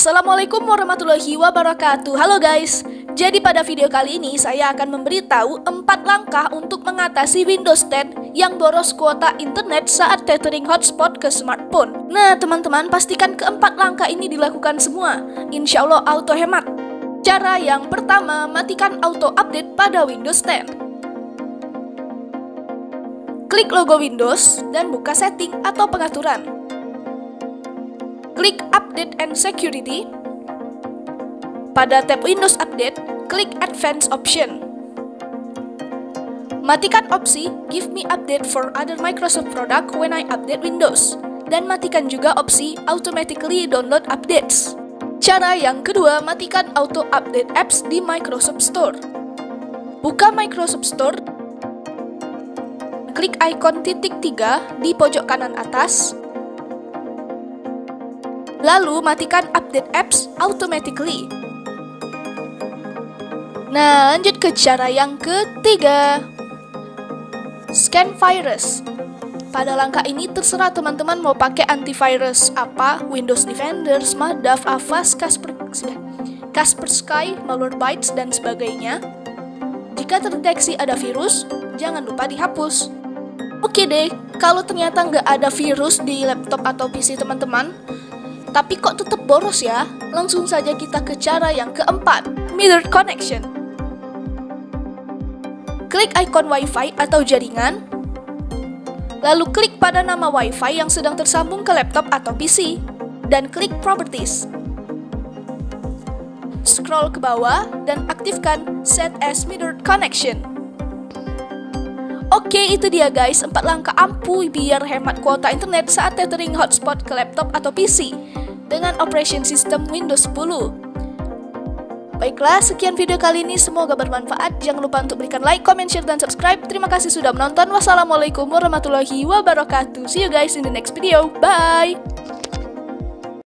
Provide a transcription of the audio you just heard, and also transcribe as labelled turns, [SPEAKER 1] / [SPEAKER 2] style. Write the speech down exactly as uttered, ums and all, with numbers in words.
[SPEAKER 1] Assalamualaikum warahmatullahi wabarakatuh. Halo guys, jadi pada video kali ini saya akan memberitahu empat langkah untuk mengatasi Windows ten yang boros kuota internet saat tethering hotspot ke smartphone. Nah teman-teman, pastikan keempat langkah ini dilakukan semua, insya Allah auto hemat. Cara yang pertama, matikan auto update pada Windows ten. Klik logo Windows dan buka setting atau pengaturan. Klik Update and Security. Pada tab Windows Update, klik Advanced Option. Matikan opsi Give me update for other Microsoft product when I update Windows. Dan matikan juga opsi Automatically download updates. Cara yang kedua, matikan auto update apps di Microsoft Store. Buka Microsoft Store. Klik ikon titik tiga di pojok kanan atas. Lalu matikan update apps automatically. Nah, lanjut ke cara yang ketiga. Scan virus. Pada langkah ini terserah teman-teman mau pakai antivirus apa, Windows Defender, Smartdav, Avast, Kasper, Kaspersky, Malwarebytes, dan sebagainya. Jika terdeteksi ada virus, jangan lupa dihapus. Oke deh, kalau ternyata nggak ada virus di laptop atau P C teman-teman, tapi kok tetap boros ya? Langsung saja kita ke cara yang keempat, Mirror Connection. Klik ikon Wi-Fi atau jaringan, lalu klik pada nama Wi-Fi yang sedang tersambung ke laptop atau P C, dan klik Properties. Scroll ke bawah dan aktifkan Set as Mirror Connection. Oke, itu dia guys, empat langkah ampuh biar hemat kuota internet saat tethering hotspot ke laptop atau P C dengan operation system Windows sepuluh. Baiklah, sekian video kali ini, semoga bermanfaat. Jangan lupa untuk berikan like, comment, share, dan subscribe. Terima kasih sudah menonton. Wassalamualaikum warahmatullahi wabarakatuh. See you guys in the next video. Bye!